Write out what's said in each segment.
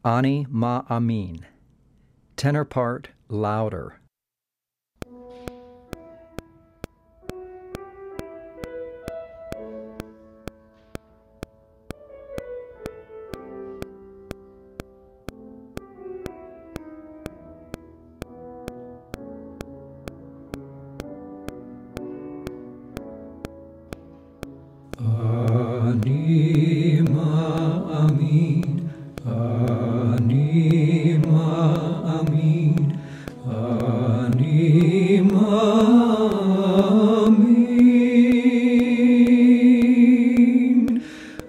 Ani Ma Amin. Tenor part louder. Ani Ma Amin, Ani Ma Amin, Ani Ma Amin,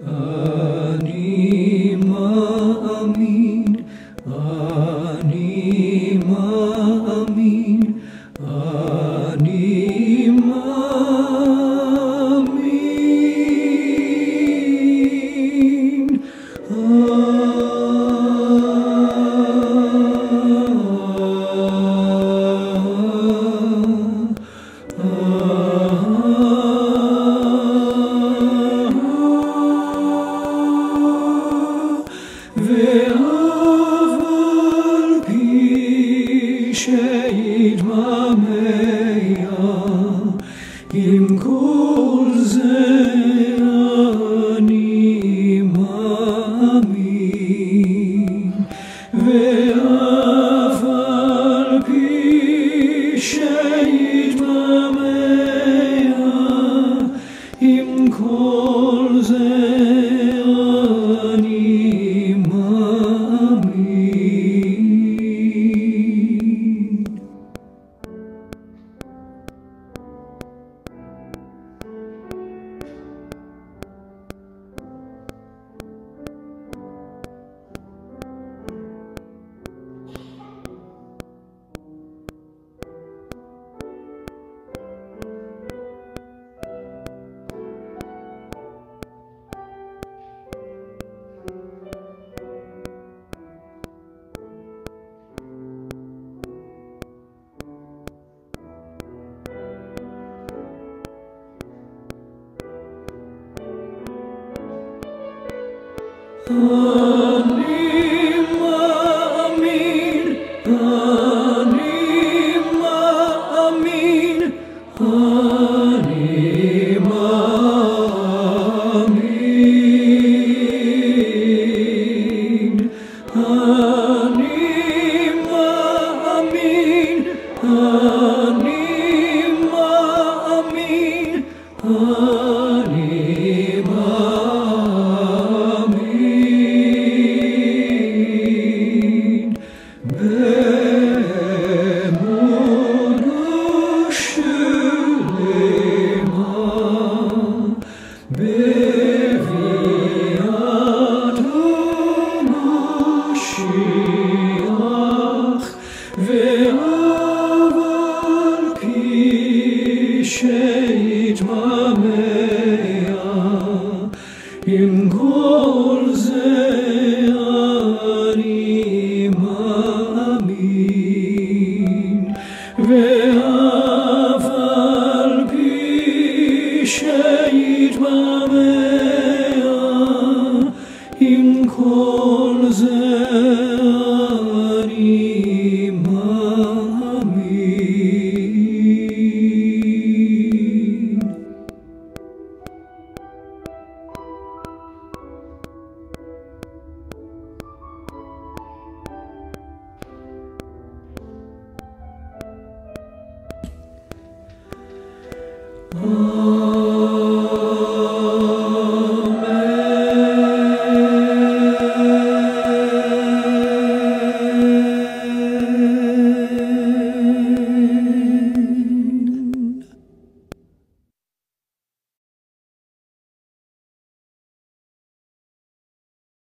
Ani Ma Amin, Ani Ma Amin, Ani Ma עם כל זה אני מאמין, ואף על פי שיתמהמה, עם כל זה אני מאמין. Ani Maamin, Ani Maamin, Ani Maamin, Ani Maamin, Ani Maamin, Ani עם כל זה אני מאמין, ואף על פי שיתמהמה, עם כל זה